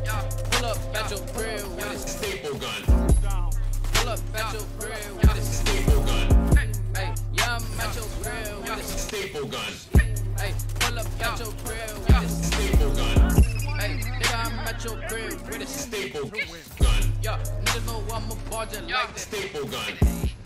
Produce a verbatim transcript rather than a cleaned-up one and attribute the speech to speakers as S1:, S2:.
S1: Pull up at your grill with a
S2: staple gun.
S1: Pull up at your grill with a
S2: staple gun.
S1: Hey, yeah, I'm at your grill with a
S2: staple gun.
S1: Hey, pull up at your grill with a
S2: staple gun.
S1: Hey, nigga, I'm at your grill with a
S2: staple gun.
S1: Yeah, niggas know I'm a barger like that.
S2: Staple gun.